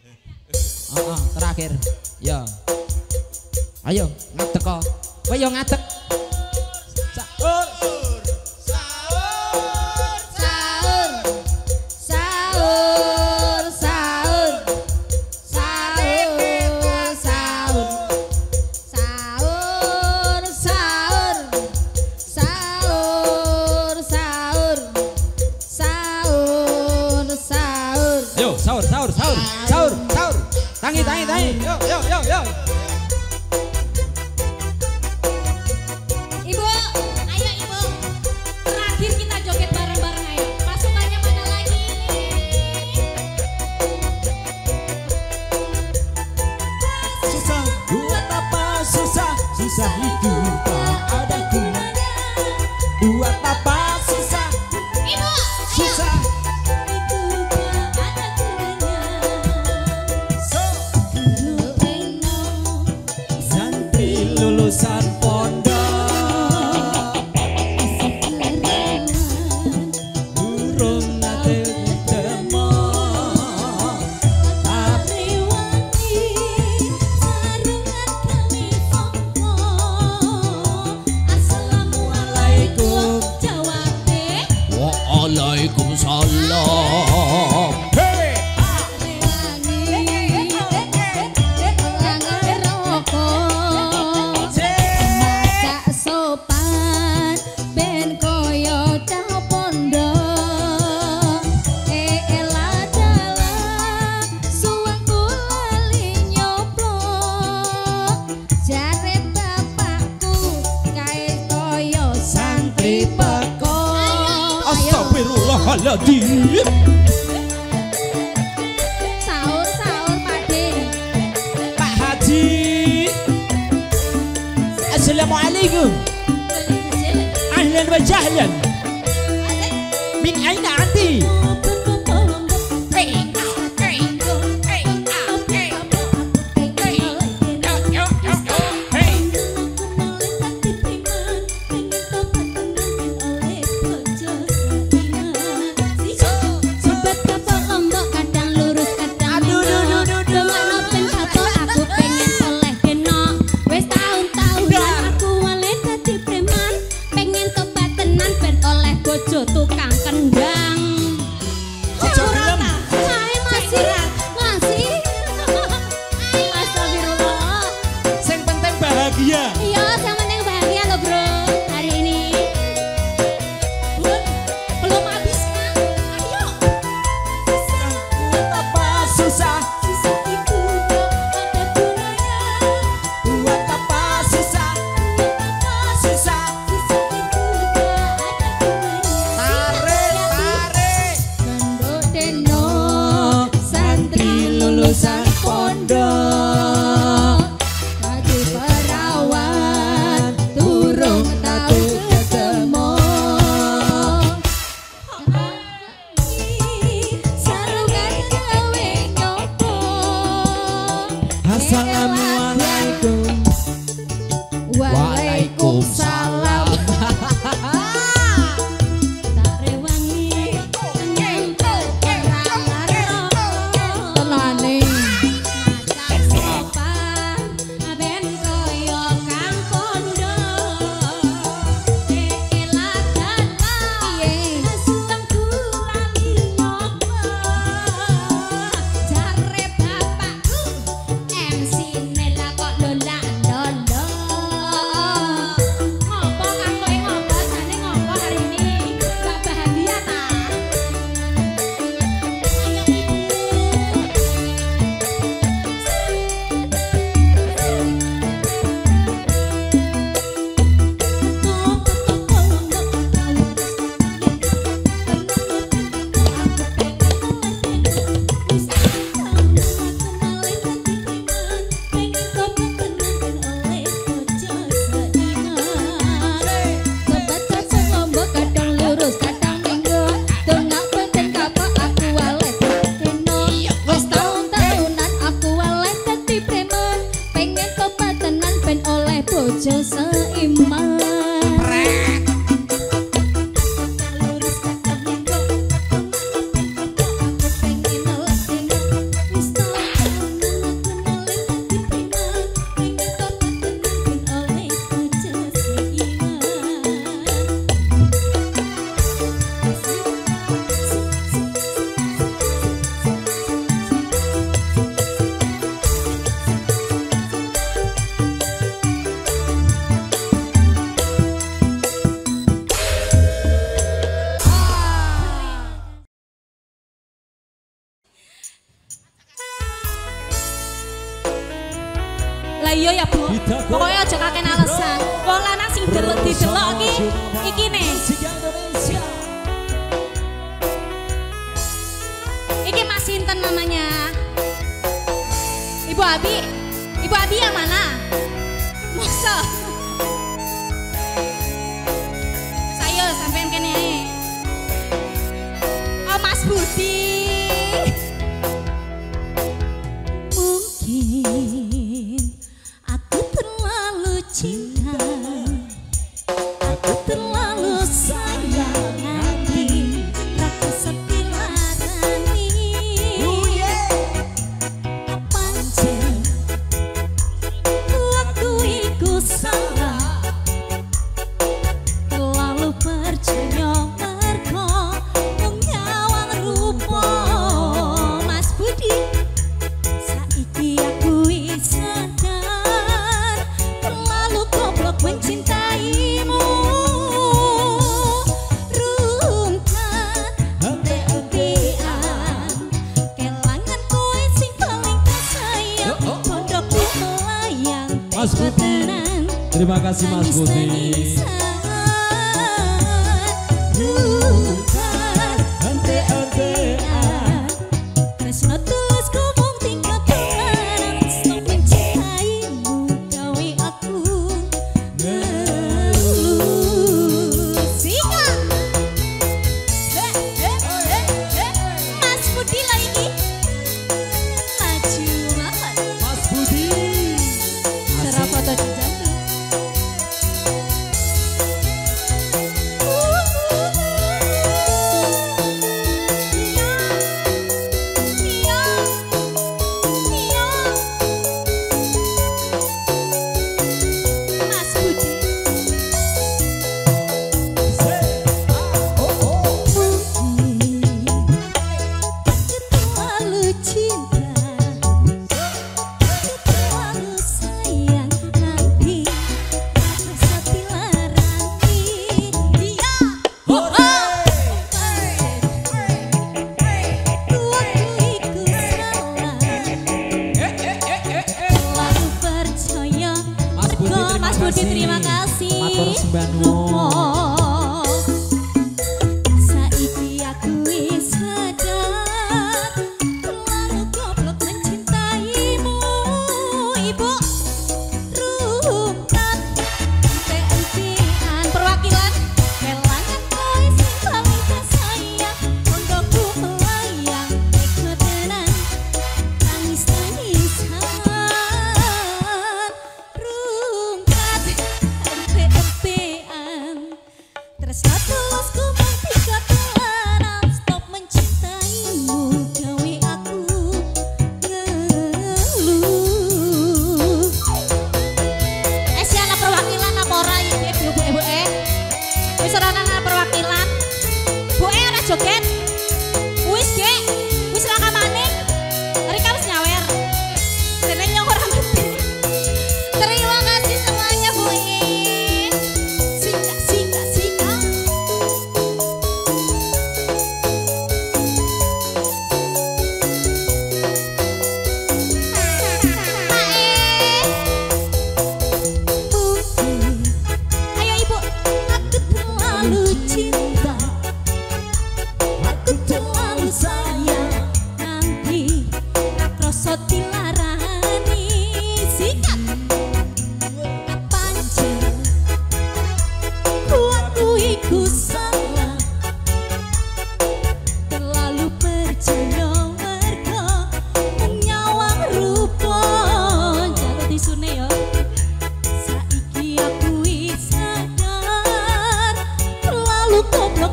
Terakhir. Ya. Ayo, ngadeg kok. Kowe yo ngadeg. Sahur. Sahur. Sahur. Sahur. Sahur. Sahur. Sahur. Sahur. Sahur. Sahur. Sahur. Sahur. Sahur. Yo, sahur, sahur, sahur. Sahur, sahur. Tangi, tangi, tangi. Yo, yo, yo, yo. Susah itu tak ada gunanya. Buat apa susah? Ibu, susah itu tak ada gunanya. Guru Eno, santri lulusan pondok, burung nate ketemu. Waalaikumsalam. Hey. Masak sopan ben koyo cah pondok. Ela dalah suweng lali nyoplok. Jare bapakku kae koyo santri peko. Astagfirullahaladzim. Sahur, sahur Pakde. Pak Haji. Assalamualaikum. Ahlan wa sahlan. Min aina anti? Pengen tobat tenan ben Lah iya ya Bu, pokoknya aja kakek alasan. Wong lanang sing didelok iki nih. Iki Mas Sinten namanya. Ibu Abi yang mana? Masa? Saya sampean kene ae. Oh Mas Budi. Mungkin aku terlalu cinta, aku terlalu sayang hati, rasa sepi larani. Pancen aku iku salah, terlalu percaya mergo wong nyawang rupa. Mas Budi, saiki aku wis sadar, terlalu goblok mencintaimu. Rungkat hati-hatian, kelangan kowe sing paling kasayang, pondokku melayang. Mas Budi, terima kasih Mas Budi. Rungkat hati-hatian, tresno tulus ngomong tingkat tenan, stop mencintaimu gawe aku ngeluh. Sikat Mas Budi lagi maju banget. Mas Budi. Cara foto di jantung. Iya. Mas Budi. Terlalu cinta, terlalu sayang hati, rasa dilarani. Iya. Waktu iku salah, terlalu percaya. Mas Budi, terima Mas Budi, kasih. terima kasih. Matur sembah nuwun. Saiki aku wis sadar, terlalu goblok mencintaimu. Ibu rungkat hati-hatian, perwakilan kelangan kowe sing paling kasayang, pondokku melayang tega tenan, tangis-tangisan. Rungkat hati-hatian, tresno tulus ku tiga tenan, stop mencintaimu gawe aku ngeluh. Siapa perwakilan apa ora iki Bu? Wis ora ana perwakilan. Bu ora joget. Wis Dek, wis rakamane. Rika wis nyawer. Dene nyong ora ngerti. Terima kasih semuanya Bu. Sika. Ayo Ibu, aku terlalu cinta, aku terlalu sayang nanti, rasa dilarani. Sikat pancen aku iku salah, terlalu percaya mergo wong nyawang rupa. Jaluk disune ya. Saiki aku wis sadar, terlalu goblok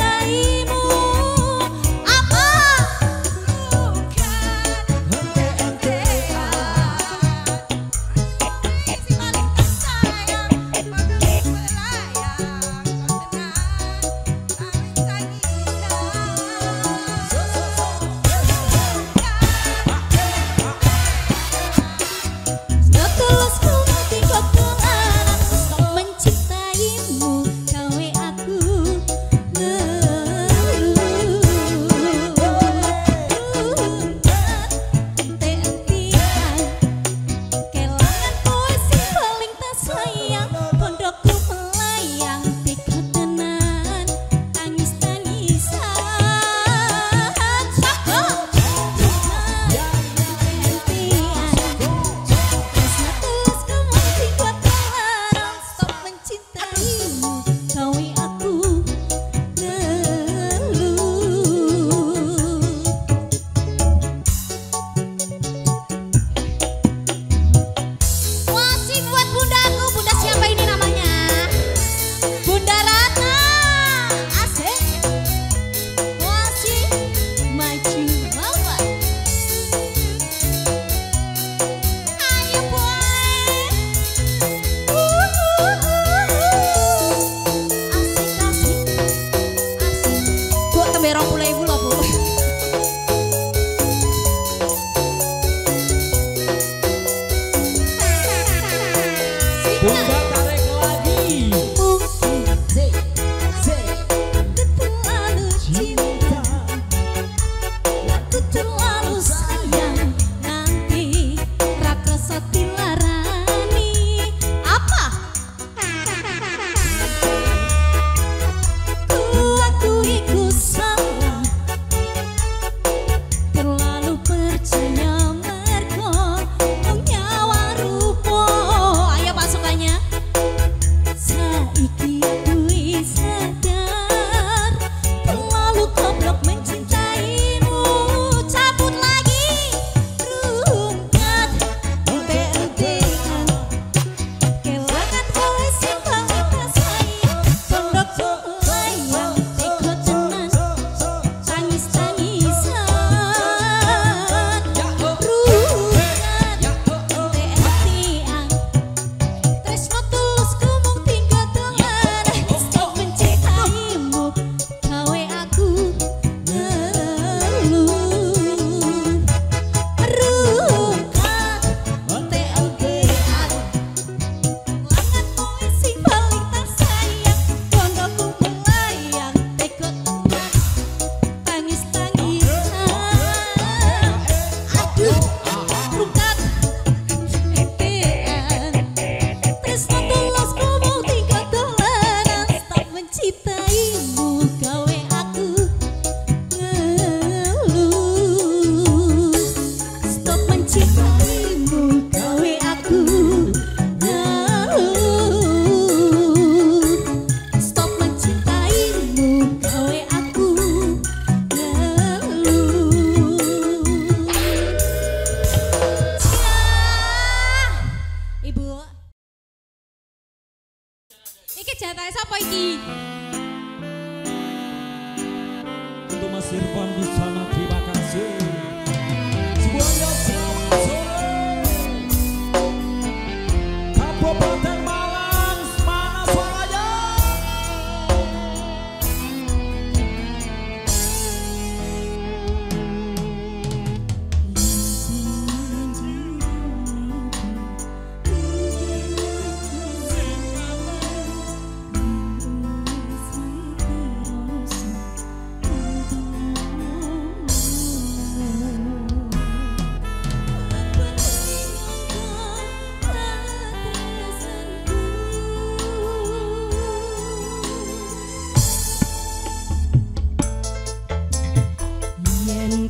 mencintaimu. Apa? Bukan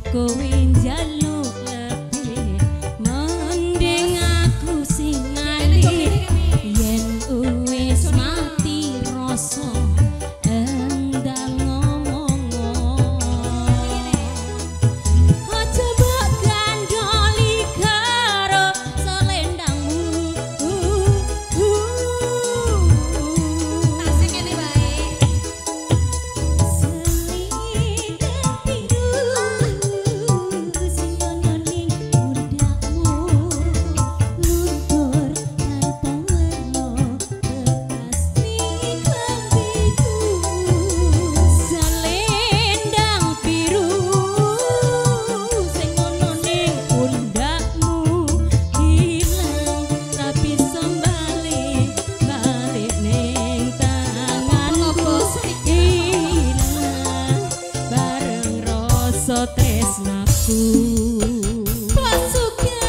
kowe njaluk lebih mending aku sing ngalih yen wis mati rasa endang ngomong aja mbok gandoli karo selendangmu tasik ngene bae tresnaku pasukan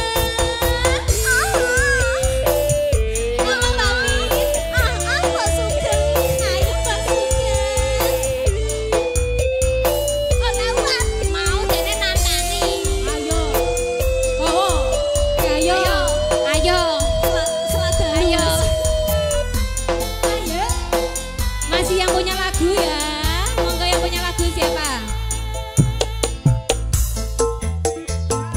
ngomong tapi pasukan ayo pasukan oh lewat mau dene nantani ayo oh ayo ayo selada ayo ayo masih yang punya lagu ya monggo yang punya lagu siapa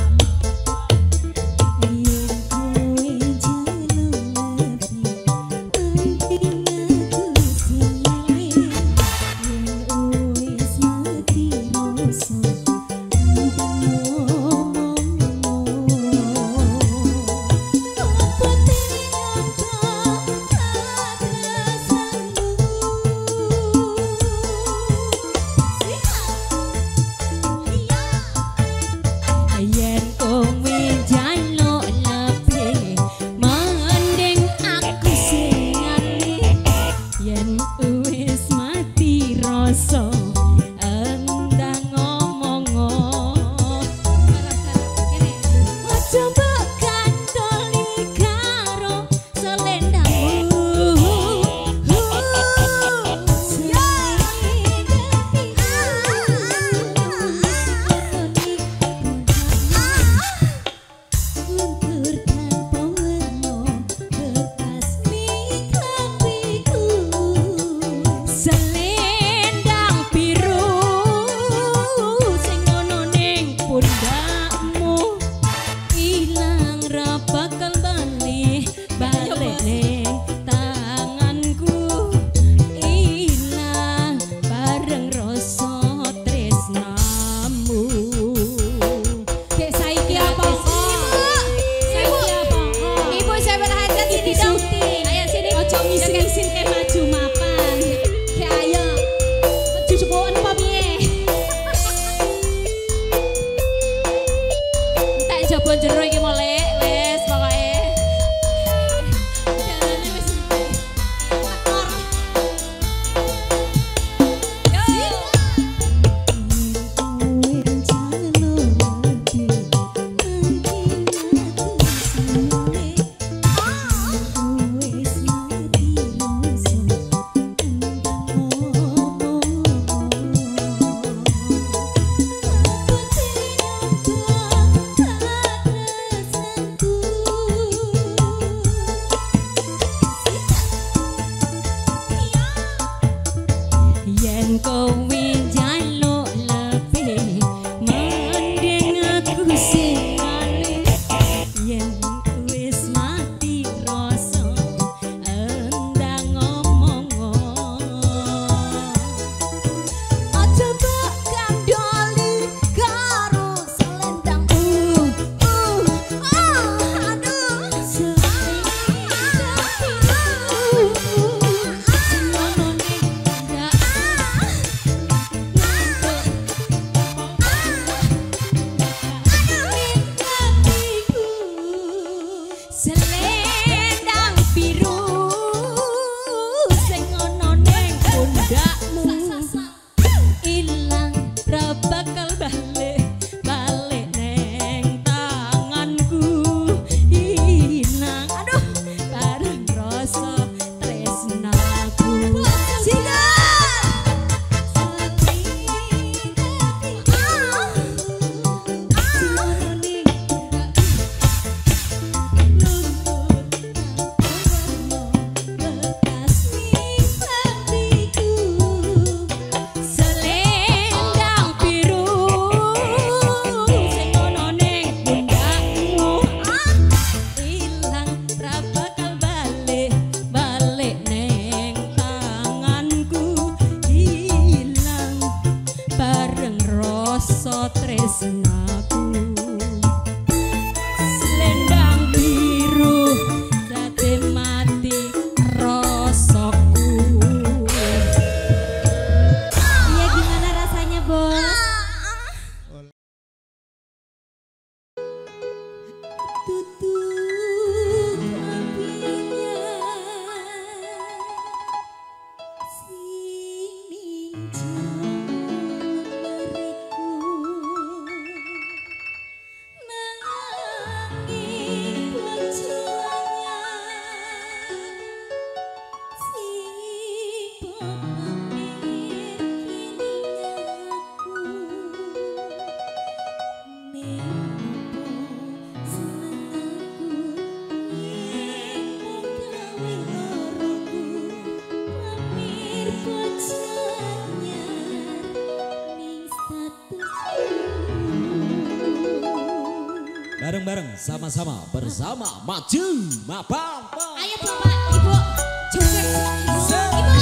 Bareng-bareng sama-sama bersama maju mabang. Ayo Bapak, Ibu, joget Ibu.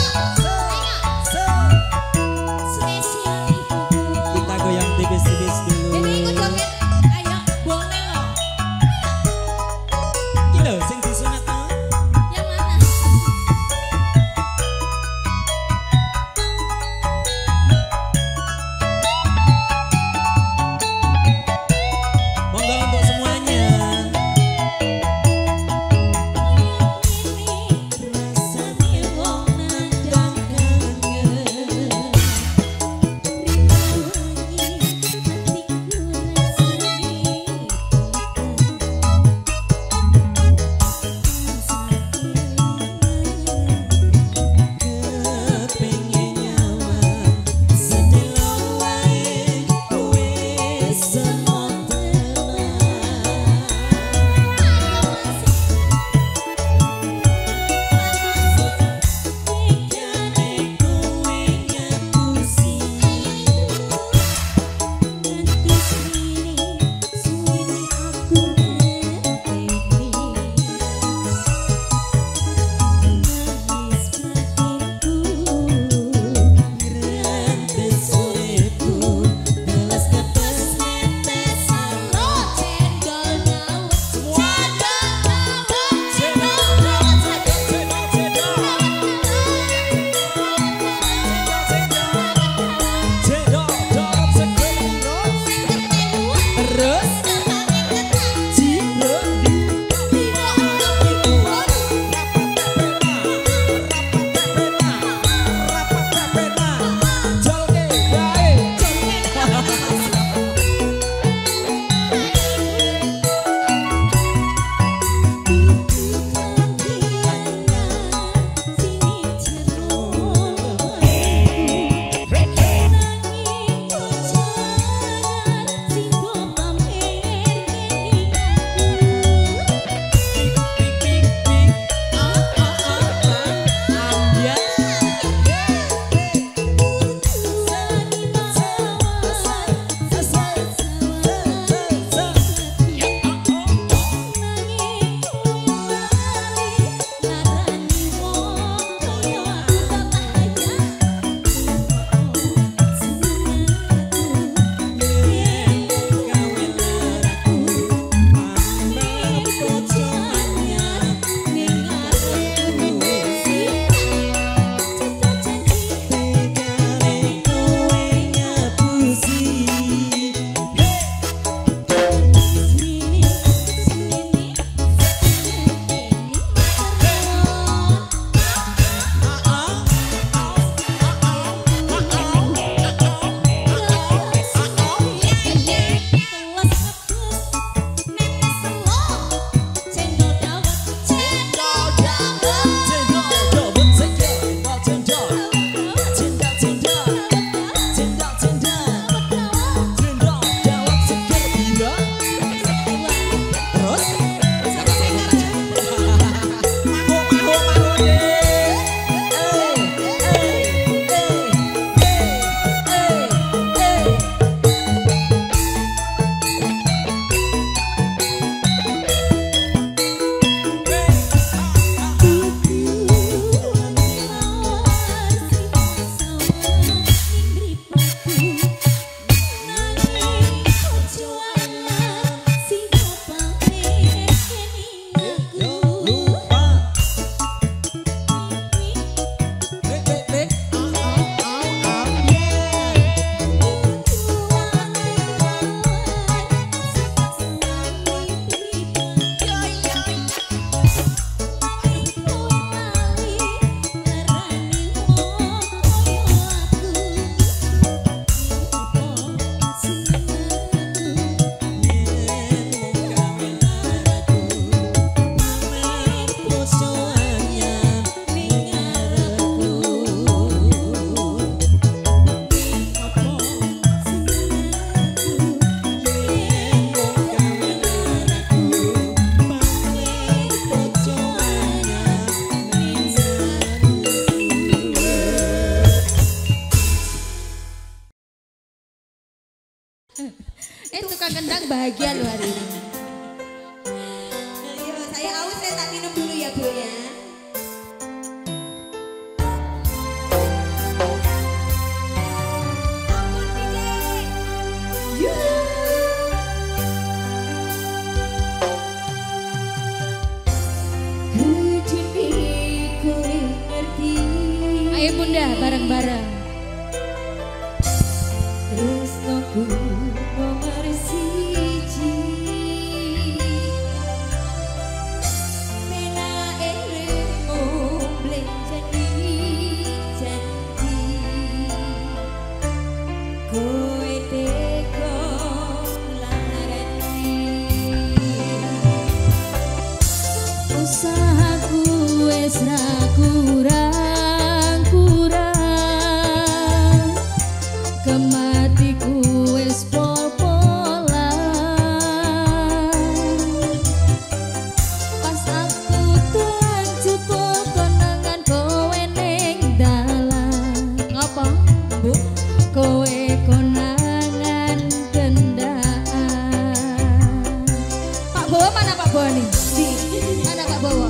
Spesial Ibu. Kita goyang tipis-tipis dulu. Ini ikut joget. Ayo, boleh loh. Gila, sing disunat tuh. Yang mana? Monggo untuk semuanya. Rasanya wong nandang kangen. Tukang kendang bahagia loh hari ini. bareng-bareng. Tresnoku nomor siji, menake remo blenjani janji, kowe teko larani, usahaku wis ra kurang-kurang, kematiku wis pol-polan, pas aku tuan jupuk konangan kowe ning dalan. Ngapa? Bu, kowe konangan kendaan. Pak Bowo mana Pak Bowo nih? Di mana Pak Bowo?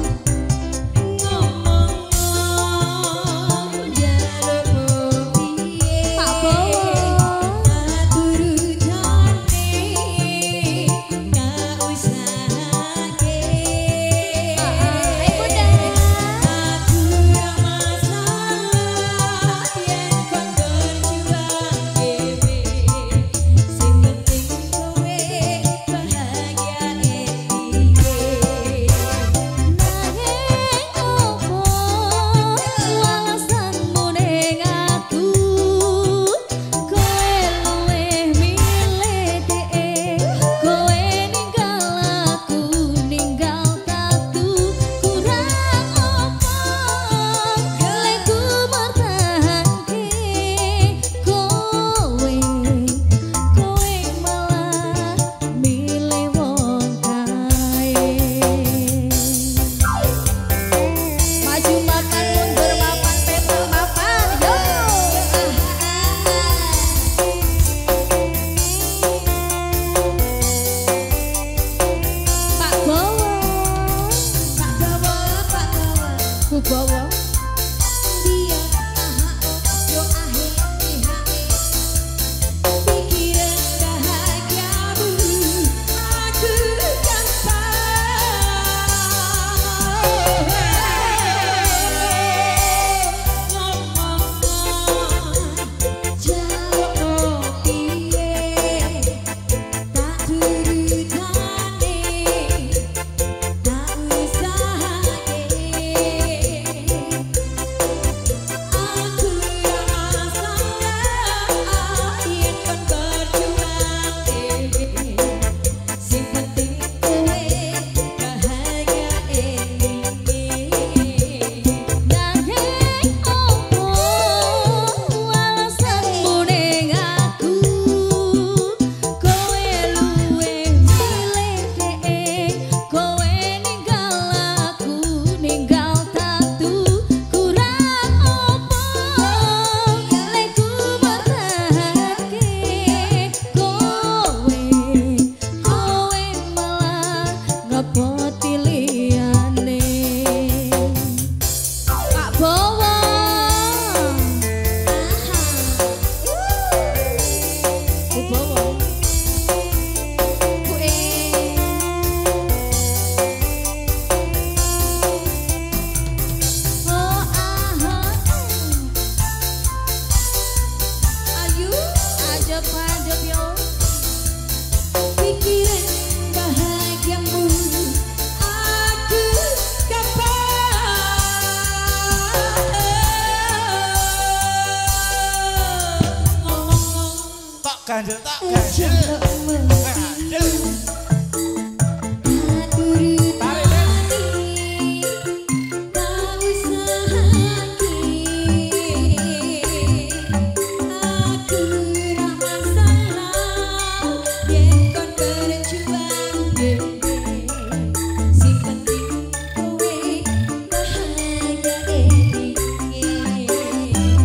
Ganjel tak ganjel.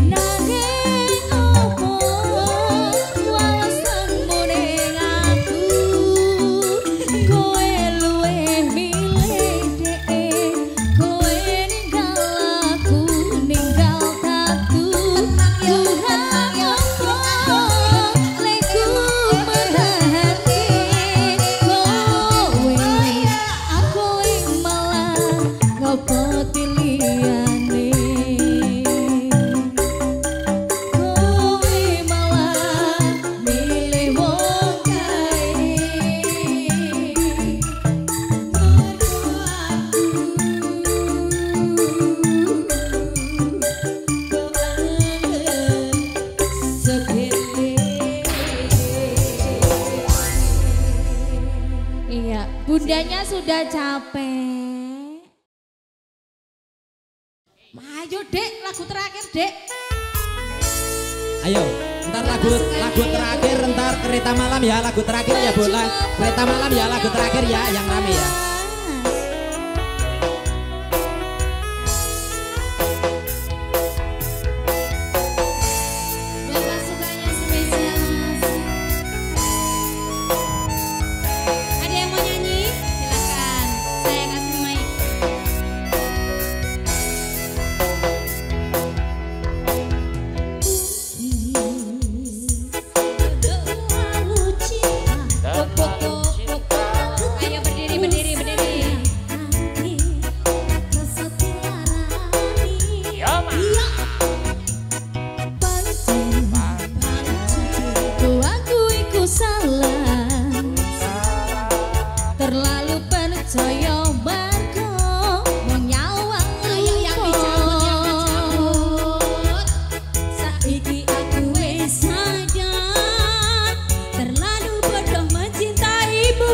Aku Iya, bundanya sudah capek. Ayo dek, lagu terakhir dek. Ayo, ntar lagu terakhir, ntar kereta malam ya, lagu terakhir ya bola. Kereta malam ya, lagu terakhir ya, yang rame ya. Terlalu percaya bargo menyawang luput. Saiki aku wis sadar terlalu bodoh mencintaimu.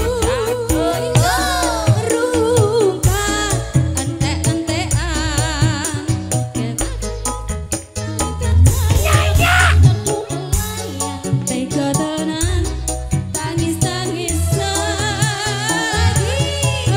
Rumpah ente-entean tega tenan tangis-tangis.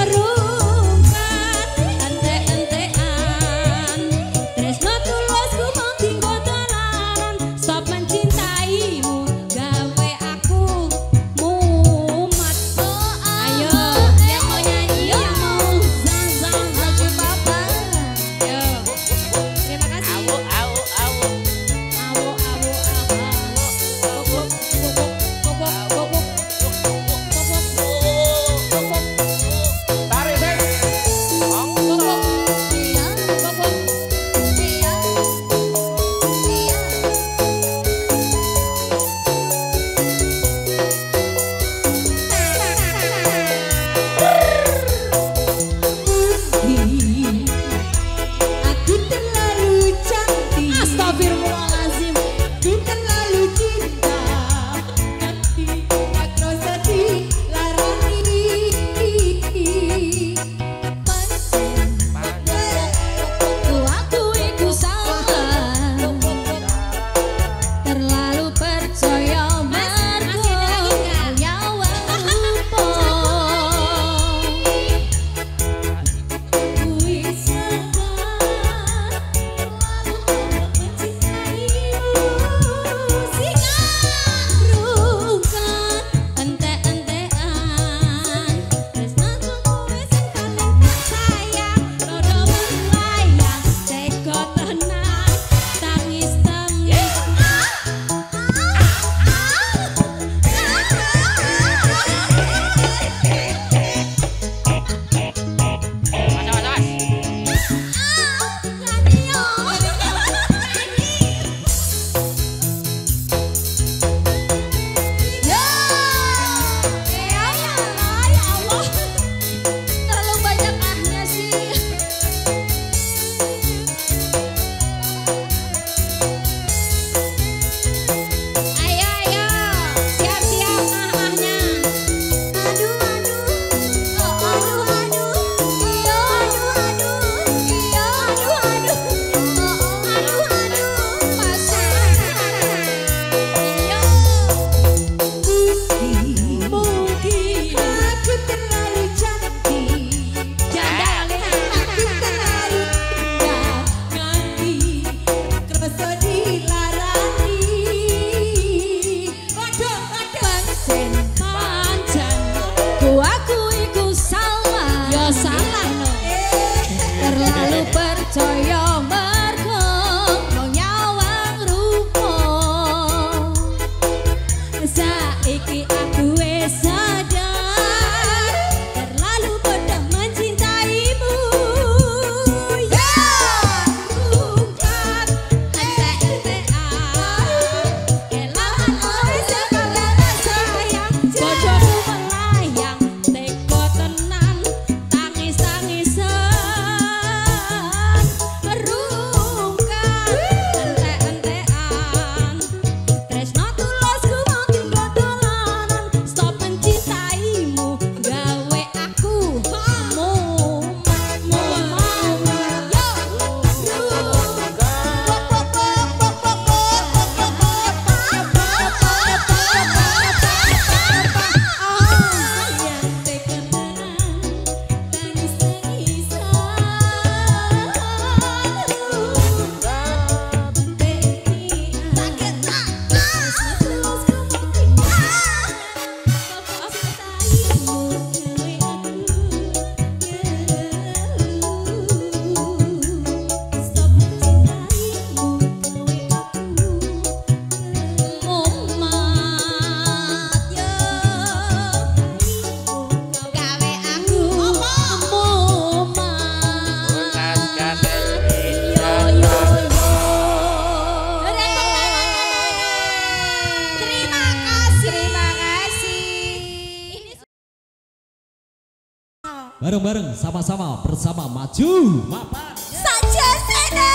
Bareng-bareng sama-sama bersama maju mapan saja sana.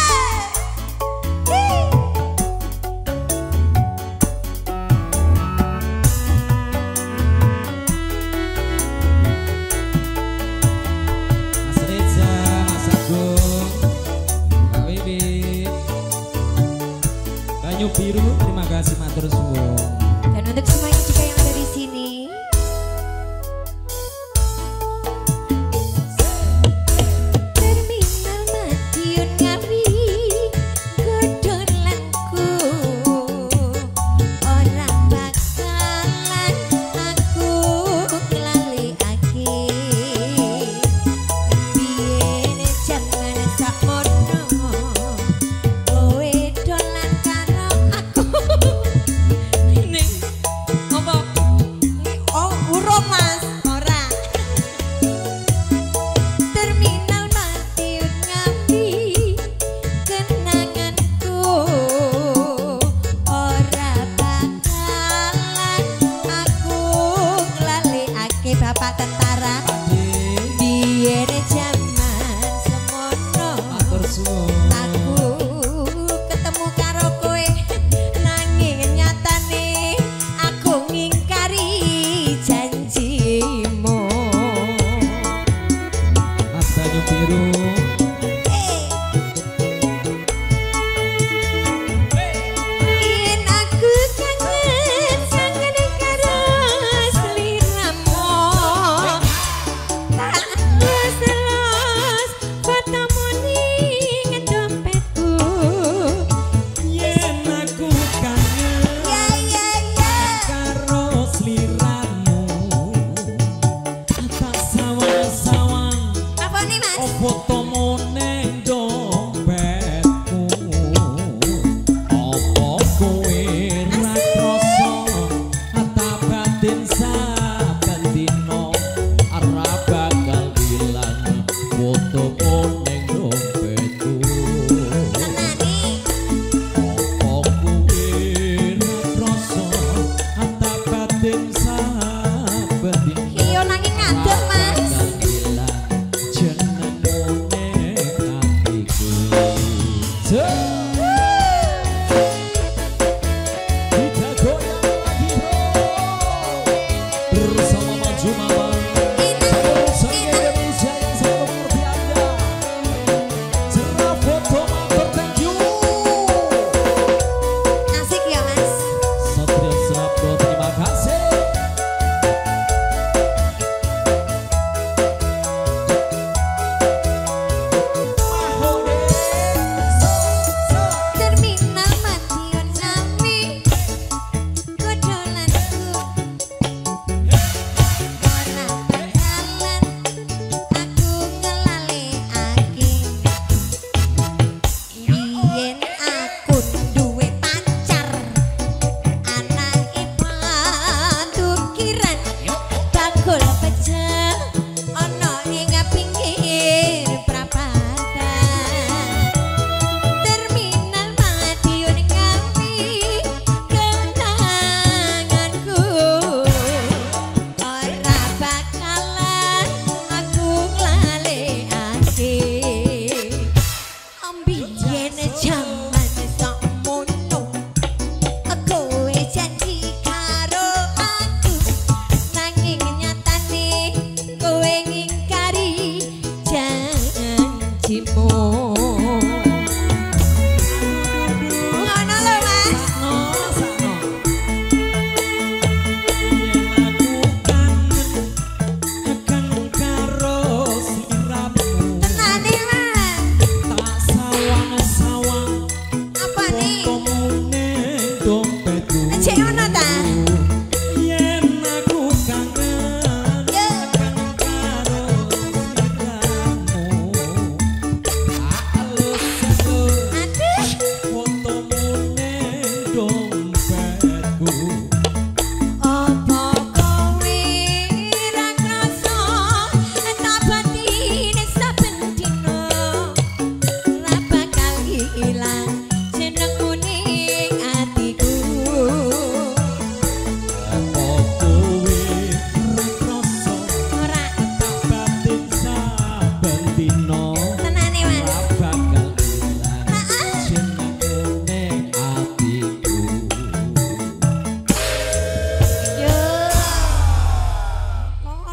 Mas Reza, Mas Agung, Kak Wiwi, Banyu Biru, terima kasih matur suwun. Dan untuk semuanya juga yang ada di sini. Bapak tentara biar zaman semono aku ketemu karo kowe nanging nyatane aku ngingkari janjimu. Mas Banyu Biru, fotomu ning dompetku, apa kowe ra krasa ata batin saben dina ora bakal ilang fotomu ning dompetku. Apa kowe ra krasa ata batin saben dina iya nanging ngadeg Mas. Bersama maju mapan sang Indonesia yang selalu berpianda. Cerah foto matur, thank you. Asik ya Mas. Satria Serapto, terima kasih. Terminal Madiun Sami kodolanku.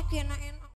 enak-enak.